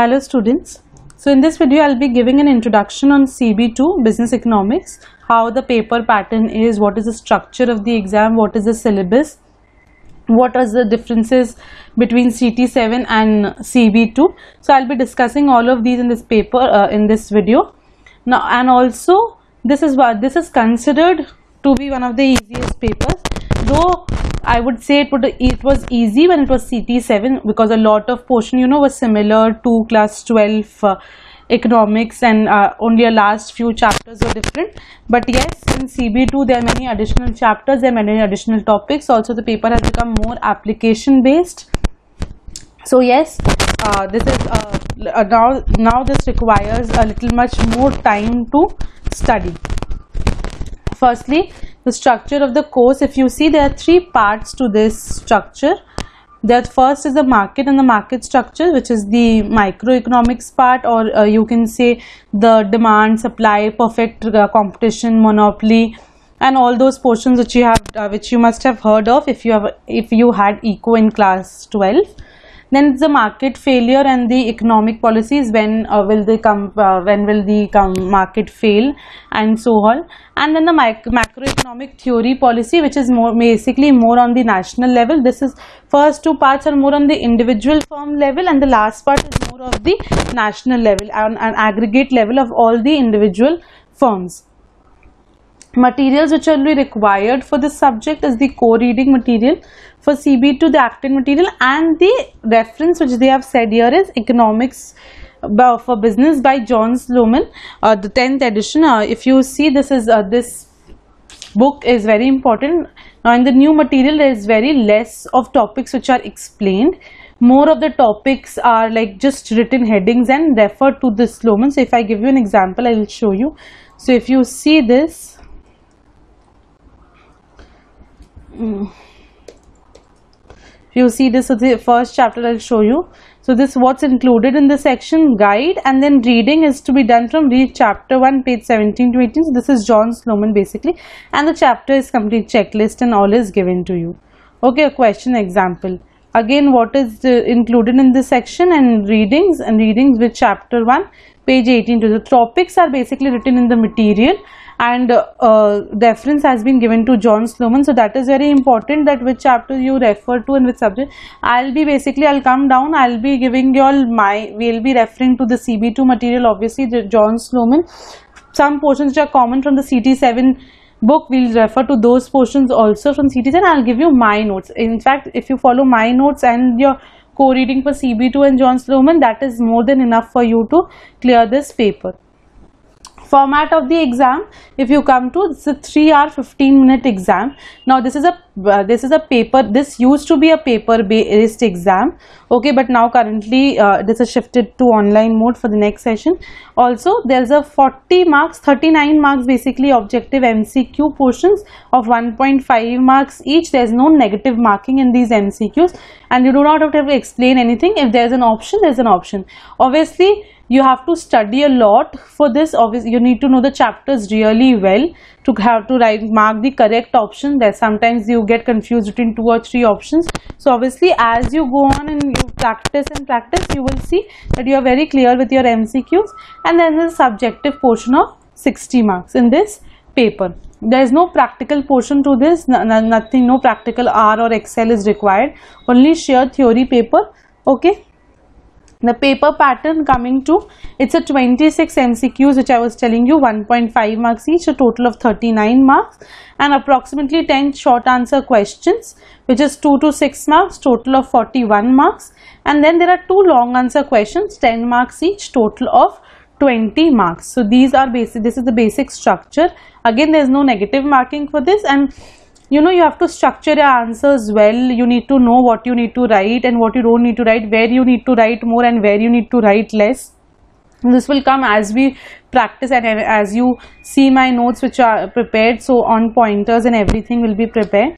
Hello students. So in this video I'll be giving an introduction on CB2 Business Economics, how the paper pattern is, what is the structure of the exam, what is the syllabus, what are the differences between CT7 and CB2. So I'll be discussing all of these in this paper in this video. Now, and also this is considered to be one of the easiest papers, though I would say it was easy when it was CT7 because a lot of portion was similar to class 12 economics, and only a last few chapters were different. But yes, in CB2 there are many additional chapters, there are many additional topics. Also the paper has become more application based. So yes, this is now this requires a little much more time to study. Firstly, the structure of the course. If you see, there are three parts to this structure. The first is the market and the market structure, which is the microeconomics part, or you can say the demand, supply, perfect competition, monopoly, and all those portions which you must have heard of if you had eco in class 12. Then it's the market failure and the economic policies. When will the market fail, and so on. And then the macroeconomic theory policy, which is basically more on the national level. This is first two parts are more on the individual firm level, and the last part is more of the national level, an aggregate level of all the individual firms. Materials which will be required for this subject is the core reading material. For CB2, the active material, and the reference which they have said here is Economics for Business by John Sloman, the 10th edition. If you see, this book is very important. Now in the new material there is very less of topics which are explained. More of the topics are like just written headings and refer to this Sloman. So if I give you an example, I will show you. So if you see this, you see this is the first chapter. I'll show you. So this what's included in the section guide, and then reading is to be done from read chapter 1 page 17 to 18. So this is John Sloman basically, and the chapter is complete checklist and all is given to you. Okay, a question example. Again, what is included in this section, and readings with chapter 1 page 18 to the topics are basically written in the material, and reference has been given to John Sloman. So that is very important, that which chapter you refer to and which subject. I'll come down, I'll be giving you all we'll be referring to the CB2 material, obviously the John Sloman. Some portions which are common from the CT7 book, we'll refer to those portions also from CT7. I'll give you my notes. In fact, if you follow my notes and your co-reading for CB2 and John Sloman, that is more than enough for you to clear this paper. Format of the exam, if you come to, it's a 3-hour 15-minute exam. Now this is a paper, this used to be a paper based exam, okay, but now currently this is shifted to online mode for the next session. Also there's a 40 marks, 39 marks basically objective MCQ portions of 1.5 marks each. There's no negative marking in these MCQs, and you do not have to explain anything. If there's an option, there's an option. Obviously you have to study a lot for this. Obviously you need to know the chapters really well to have to mark the correct option. There sometimes you get confused between 2 or 3 options. So obviously as you go on and you practice, you will see that you are very clear with your MCQs. And then there's a subjective portion of 60 marks in this paper. There is no practical portion to this, nothing, no practical R or Excel is required, only sheer theory paper. Okay. The paper pattern coming to, it's a 26 MCQs which I was telling you, 1.5 marks each, a total of 39 marks, and approximately 10 short answer questions which is 2 to 6 marks, total of 41 marks, and then there are 2 long answer questions, 10 marks each, total of 20 marks. So these are basic, this is the basic structure. Again, there is no negative marking for this, and you have to structure your answers well. You need to know what you need to write and what you don't need to write, where you need to write more and where you need to write less. This will come as we practice and as you see my notes which are prepared. So on pointers and everything will be prepared.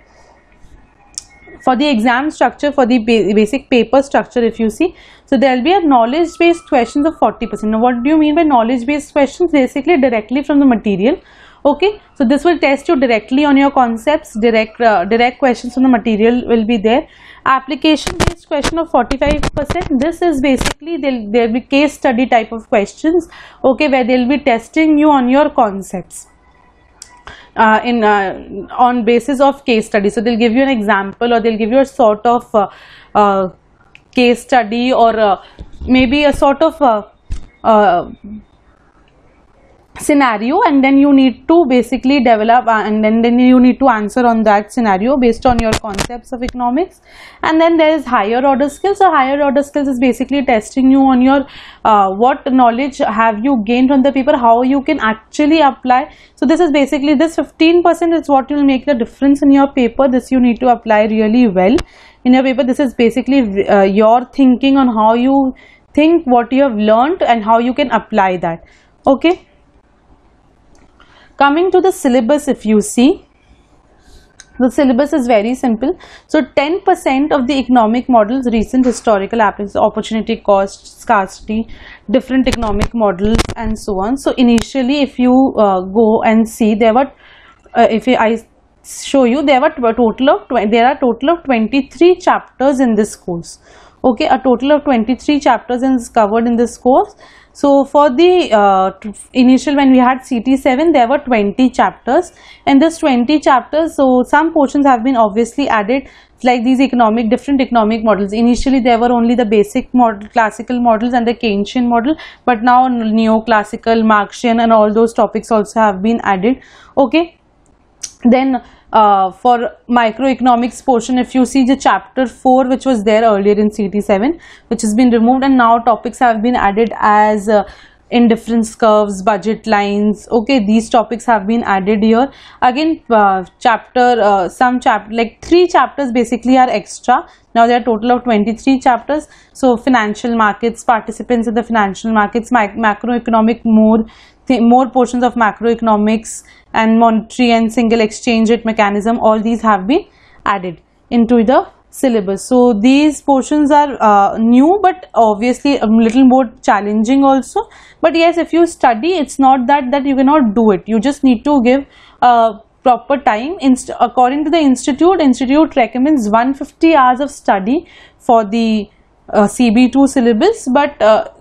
For the exam structure, for the basic paper structure, if you see, so there will be a knowledge based questions of 40%. Now what do you mean by knowledge based questions? Basically directly from the material. Okay, so this will test you directly on your concepts. Direct questions from the material will be there. Application based question of 45%. This is basically there'll be case study type of questions, okay, where they'll be testing you on your concepts on basis of case study. So they'll give you an example, or they'll give you a sort of case study, or maybe a sort of scenario, and then you need to basically develop and then you need to answer on that scenario based on your concepts of economics. And then there is higher order skills. So higher order skills is basically testing you on your what knowledge have you gained from the paper, how you can actually apply. So this is basically, this 15% is what will make the difference in your paper. This you need to apply really well in your paper. This is basically your thinking on how you think, what you have learned, and how you can apply that. Okay, coming to the syllabus, if you see, the syllabus is very simple. So 10% of the economic models, recent historical applications, opportunity cost, scarcity, different economic models, and so on. So initially, if you go and see, there were I show you, there are total of 23 chapters in this course. Okay, a total of 23 chapters is covered in this course. So for the initial, when we had CT7, there were 20 chapters, and this 20 chapters, so some portions have been obviously added, like these different economic models. Initially there were only the basic model, classical models, and the Keynesian model, but now neoclassical, Marxian, and all those topics also have been added. Okay, then for microeconomics portion, if you see the chapter 4, which was there earlier in CT7, which has been removed, and now topics have been added as indifference curves, budget lines. Okay, these topics have been added here. Again, like 3 chapters basically are extra. Now there are total of 23 chapters. So financial markets, participants in the financial markets, macroeconomic, more portions of macroeconomics, and monetary and single exchange rate mechanism, all these have been added into the syllabus. So these portions are new, but obviously a little more challenging also. But yes, if you study, it's not that you cannot do it. You just need to give proper time. According to the institute recommends 150 hours of study for the CB2 syllabus, but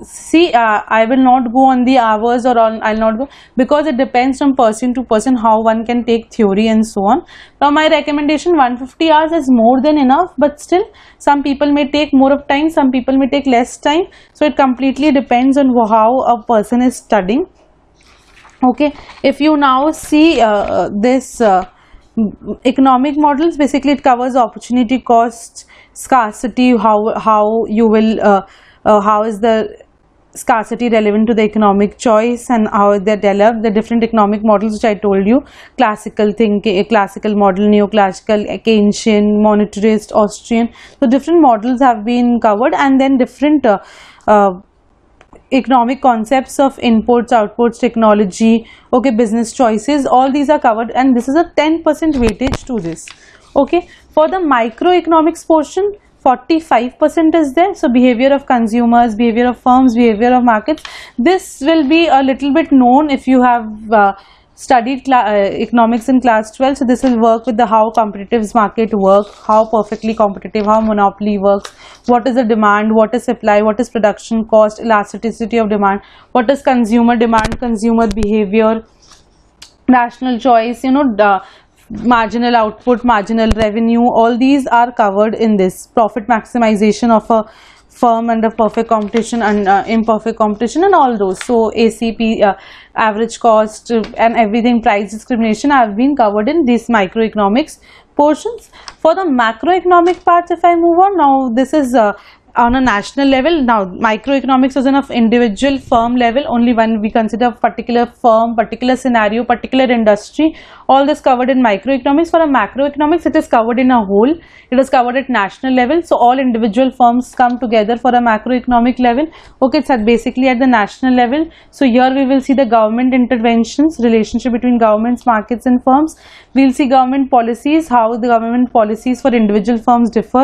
I will not go on the hours, or I'll not go, because it depends from person to person how one can take theory and so on. Now my recommendation, 150 hours is more than enough, but still some people may take more of time, some people may take less time. So it completely depends on how a person is studying. Okay, if you now see this economic models, basically it covers opportunity cost, scarcity, how you will how is the scarcity relevant to the economic choice, and how they develop the different economic models which I told you: classical thinking, classical model, neoclassical, Keynesian, monetarist, Austrian. So different models have been covered, and then different economic concepts of inputs, outputs, technology, okay, business choices, all these are covered, and this is a 10% weightage to this. Okay, for the microeconomics portion, 45% is there. So behavior of consumers, behavior of firms, behavior of markets. This will be a little bit known if you have studied economics in class 12. So this will work with the how competitive market work, how perfectly competitive, how monopoly works, what is the demand, what is supply, what is production cost, elasticity of demand, what is consumer demand, consumer behavior, rational choice, the marginal output, marginal revenue, all these are covered in this. Profit maximization of a firm under perfect competition and imperfect competition, and all those. So ACP, average cost, and everything, price discrimination, have been covered in these microeconomics portions. For the macroeconomic parts, if I move on, now this is on a national level. Now microeconomics is on an individual firm level, only when we consider particular firm, particular scenario, particular industry, all this covered in microeconomics. For a macroeconomics, it is covered in a whole, it is covered at national level. So all individual firms come together for a macroeconomic level. Okay, it's basically at the national level. So here we will see the government interventions, relationship between governments, markets, and firms. We'll see government policies, how the government policies for individual firms differ.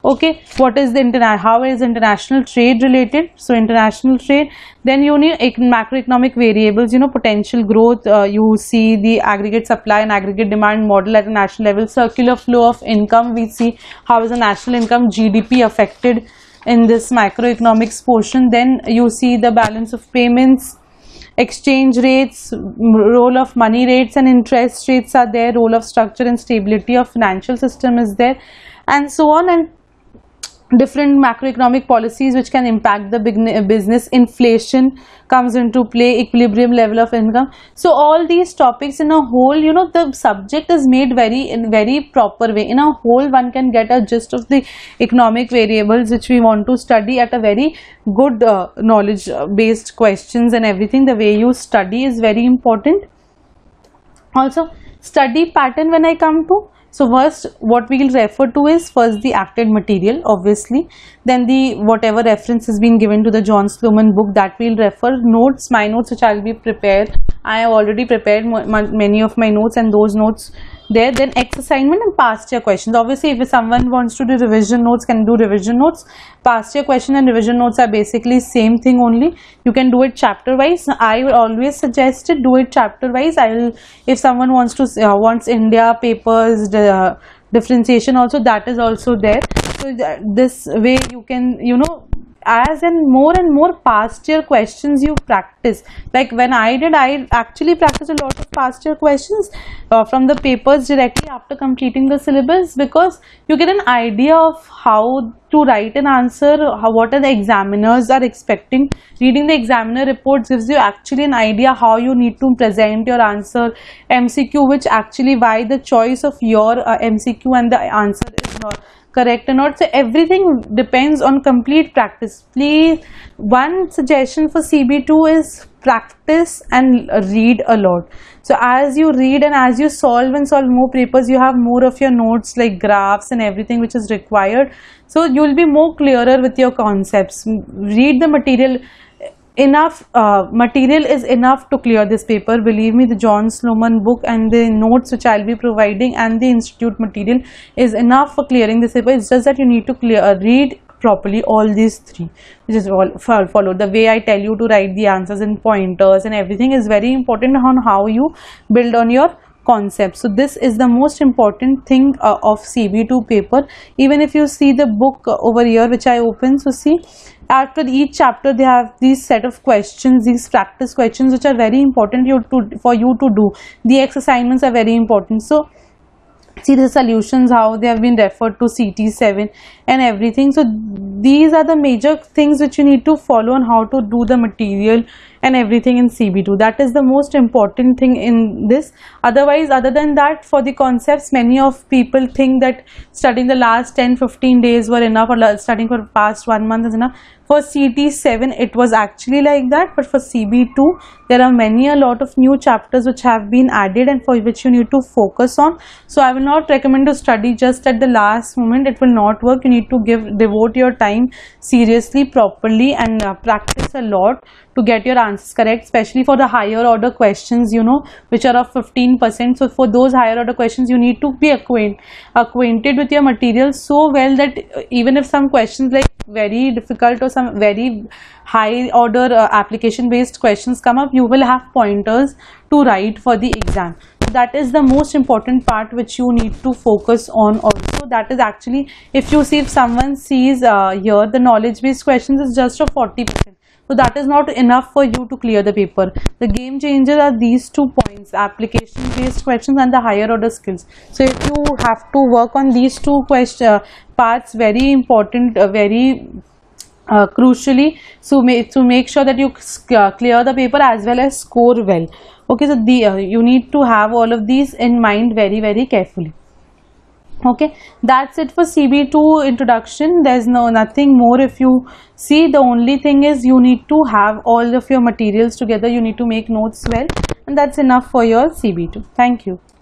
Okay, what is the how is international trade related? So international trade, then you need macroeconomic variables, you know, potential growth, you see the aggregate supply and aggregate demand model at a national level, circular flow of income, we see how is the national income GDP affected in this macroeconomics portion. Then you see the balance of payments, exchange rates, role of money rates and interest rates are there, role of structure and stability of financial system is there, and so on, and different macroeconomic policies which can impact the business. Inflation comes into play, equilibrium level of income. So all these topics in a whole, you know, the subject is made in very proper way. In a whole, one can get a gist of the economic variables which we want to study at a very good knowledge based questions, and everything. The way you study is very important. Also, study pattern when I come to. So first what we will refer to is first the acted material, obviously, then the whatever reference has been given to the John Sloman book, that we will refer. Notes, my notes which I will be prepared, I have already prepared many of my notes, and those notes there. Then X assignment and past year questions. Obviously, if someone wants to do revision notes, can do revision notes. Past year question and revision notes are basically same thing only. You can do it chapter wise. I will always suggest it, do it chapter wise. I will, if someone wants to wants India papers, the differentiation also, that is also there. So this way you can, you know, as and more past year questions you practice. Like when I did, I actually practiced a lot of past year questions from the papers directly after completing the syllabus, because you get an idea of how to write an answer, what are the examiners are expecting. Reading the examiner reports gives you actually an idea how you need to present your answer. MCQ, which actually why the choice of your MCQ and the answer is not correct or not. So everything depends on complete practice. Please, one suggestion for CB2 is practice and read a lot. So as you read and as you solve more papers, you have more of your notes like graphs and everything which is required. So you will be more clearer with your concepts. Read the material. Enough material is enough to clear this paper. Believe me, the John Sloman book and the notes which I will be providing and the institute material is enough for clearing this paper. It's just that you need to read properly all these three, which is all follow the way I tell you to write the answers in pointers, and everything is very important on how you build on your concept. So this is the most important thing of CB2 paper. Even if you see the book over here which I open, so see, after each chapter they have these set of questions, these practice questions which are very important for you to do. The X assignments are very important. So see the solutions, how they have been referred to CT7 and everything. So these are the major things which you need to follow on how to do the material and everything in CB2. That is the most important thing in this. Otherwise, other than that, for the concepts, many of people think that studying the last 10-15 days were enough, or studying for past 1 month is enough. For CT7 it was actually like that, but for CB2 there are a lot of new chapters which have been added and for which you need to focus on. So I will not recommend to study just at the last moment. It will not work. You need to devote your time seriously, properly, and practice a lot to get your answers correct, especially for the higher order questions, you know, which are of 15%. So for those higher order questions you need to be acquainted with your material so well that even if some questions like very difficult or some very high order application based questions come up, you will have pointers to write for the exam. That is the most important part which you need to focus on also. That is actually, if you see, if someone sees here the knowledge based questions is just of 40%. So that is not enough for you to clear the paper. The game changers are these 2 points, application based questions and the higher order skills. So if you have to work on these 2 parts, very important, very crucially, so to make sure that you clear the paper as well as score well. Okay, so you need to have all of these in mind very carefully. Okay, that's it for CB2 introduction. There's nothing more. If you see, the only thing is you need to have all of your materials together. You need to make notes well, and that's enough for your CB2. Thank you.